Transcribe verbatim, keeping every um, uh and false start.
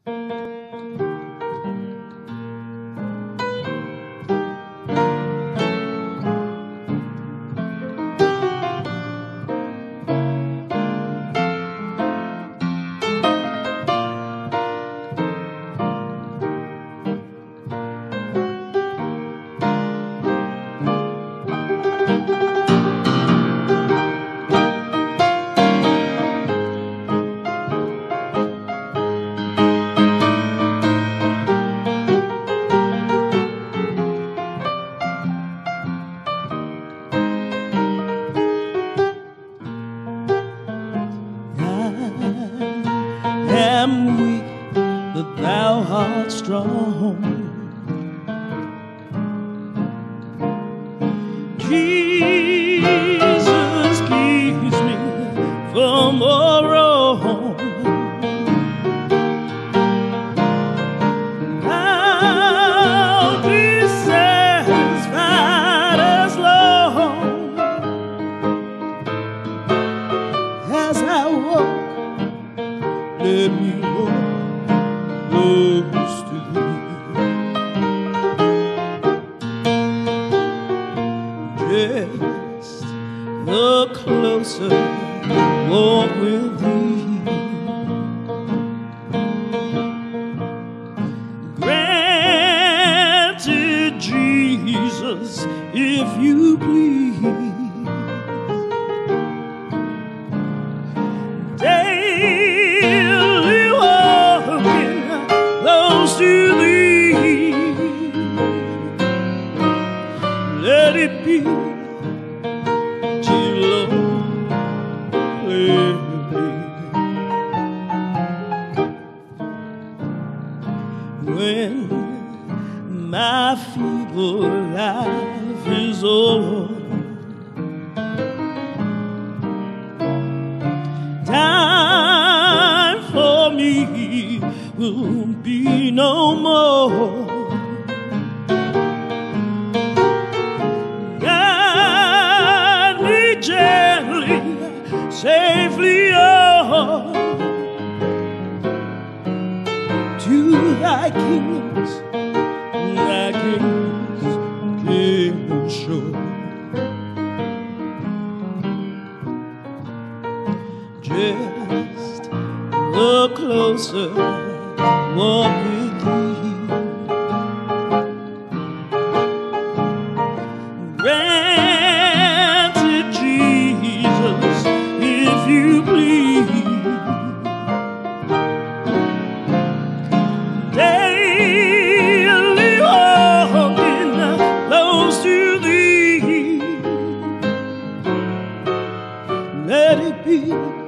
am weak, but thou art strong. Jesus keeps me from all wrong. I'll be satisfied as long as I walk. Let me walk close to thee. Just the closer walk with thee. Granted, Jesus, if you please. Daily walking close to thee. Let it be till Lord when my feeble life is over. Time for me will be no more. Guide me gently, safely on to thy kingdoms, thy kingdoms, kingdom shore. Just the closer walk with thee. Granted, Jesus, if you please. Daily walking close to thee. Let it be